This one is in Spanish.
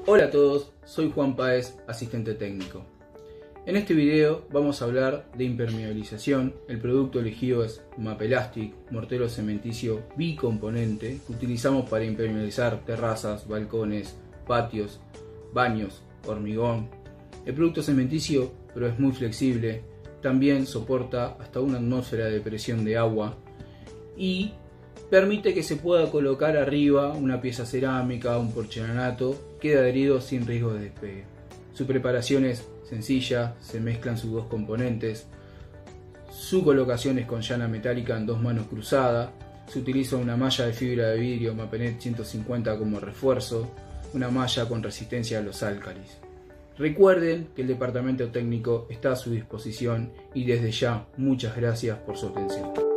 Hola a todos, soy Juan Páez, asistente técnico. En este video vamos a hablar de impermeabilización. El producto elegido es Mapelastic, mortero cementicio bicomponente que utilizamos para impermeabilizar terrazas, balcones, patios, baños, hormigón. El producto cementicio pero es muy flexible, también soporta hasta una atmósfera de presión de agua y permite que se pueda colocar arriba una pieza cerámica, un porcelanato, queda adherido sin riesgo de despegue. Su preparación es sencilla, se mezclan sus dos componentes, su colocación es con llana metálica en 2 manos cruzadas, se utiliza una malla de fibra de vidrio Mapenet 150 como refuerzo, una malla con resistencia a los álcalis. Recuerden que el departamento técnico está a su disposición y desde ya muchas gracias por su atención.